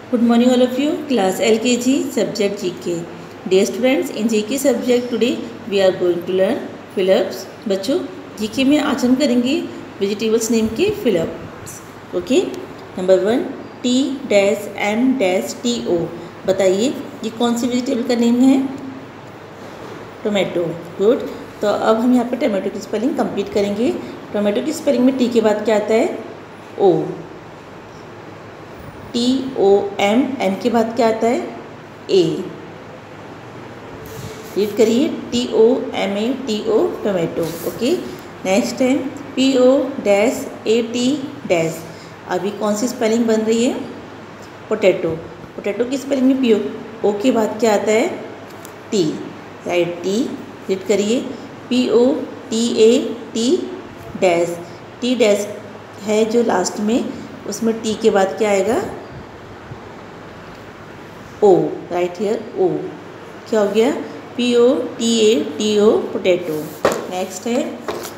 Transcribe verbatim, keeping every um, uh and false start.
Good morning all of you. Class L K G subject G K. Dear students, in G K subject today we are going to learn fill-ups. बच्चों G K में आज हम करेंगे vegetables name के fill-ups. Okay. Number one T dash M dash T O. बताइए ये कौन सी vegetable का नेम है? टोमेटो. गुड. तो अब हम यहाँ पर टोमेटो की स्पेलिंग कंप्लीट करेंगे. टोमेटो की स्पेलिंग में टी के बाद क्या आता है? ओ. T O M. एम के बाद क्या आता है? ए. रीड करिए. T O M A T O tomato. Okay. Next है P O dash A T dash. अभी कौन सी स्पेलिंग बन रही है? पोटैटो. पोटैटो की स्पेलिंग में पी ओ ओ के बाद क्या आता है? टी. राइट. टी. रीड करिए. P O T A T dash. T dash है जो लास्ट में, उसमें टी के बाद क्या आएगा? ओ. राइट हियर ओ. क्या हो गया? P O T A T O potato. Next है